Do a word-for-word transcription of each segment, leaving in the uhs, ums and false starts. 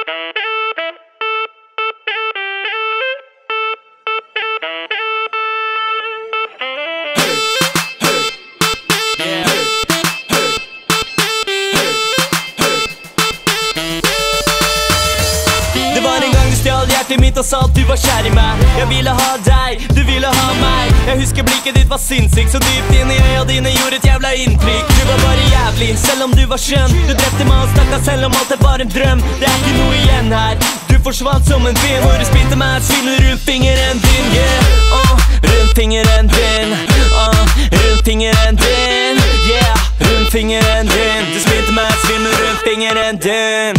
Hjertet mitt og sa at du var kjær i meg. Jeg ville ha deg, du ville ha meg. Jeg husker blikket ditt var sinnssykt, så dypt inn i øya dine gjorde et jævla inntrykk. Du var bare jævlig, selv om du var skjønn. Du drepte meg og snakka selv om alt er bare en drøm. Det er ikke noe igjen her, du forsvant som en vind. Hvor du spilte meg svimmel rundt fingeren din, yeah. uh, Rundt fingeren din, uh, rundt fingeren din, yeah. Rundt fingeren din, du spilte meg svimmel rundt fingeren din.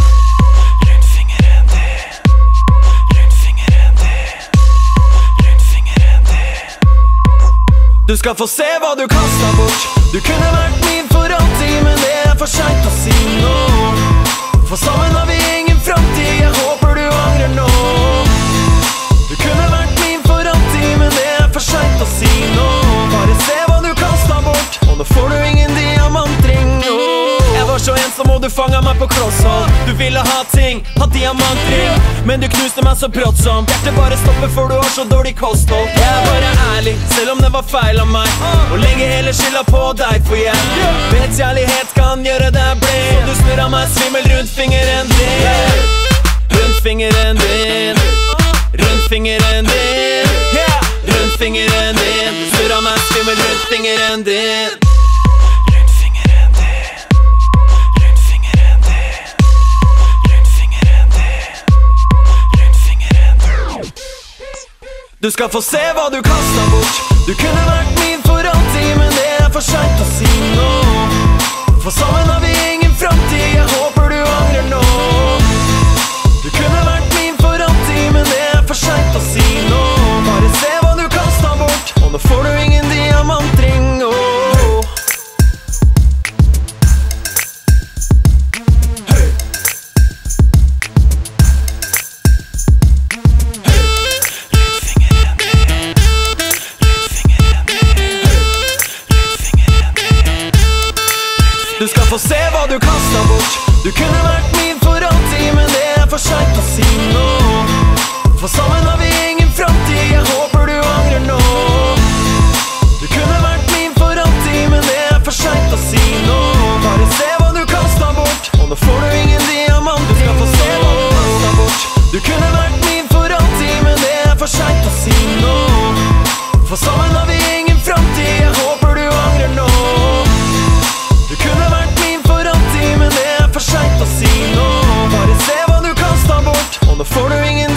Du skal få se hva du kastet bort. Du kunne vært min for alltid, men det er for sent å si nå. For sammen har vi ingen fremtid, jeg håper du angrer nå. Du kunne vært min for alltid, men det er for sent å si nå. Bare se hva du kastet bort, og nå får du ingen diamantring. Jeg var så ensom og du fanget meg på klosshold. Du ville ha ting, ha diamantring, men du knuste meg så brått som hjertet bare stopper for du har så dårlig kosthold. Jeg er bare ærlig, selv om det var feil av meg å legge hele skylda på deg, for jeg vet kjærlighet kan gjøre deg blind. Så du snurret meg svimmel rundt fingeren din, rundt fingeren din, rundt fingeren din, yeah. Rundt fingeren din, du snurret meg svimmel rundt fingeren din. Du skal få se hva du kastet bort. Du kunne vært min for alltid, men det er for sent å si nå. For sammen har vi ingen fremtid, jeg håper du angrer nå. Du kunne vært min for alltid, men det er for sent å si nå. Bare se hva du kastet bort, og nå får du ingen diamantring, oh. Du skal få se hva du kastet bort. Du kunne vært min for alltid, men det er for sent å si nå. For sammen har vi ingen fremtid, jeg håper du angrer nå. Du kunne vært min for alltid, men det er for sent å si nå. Bare se hva du kastet bort, og nå får du ingen diamant. Du skal få se hva du kastet bort. Du kunne vært min for alltid, men det er for sent å si nå. For sammen har vi ingen fremtid, jeg håper du angrer nå. Du kunne vært min for alltid, men det er for sent å si nå. Bare se hva du kastet bort, og nå får du ingen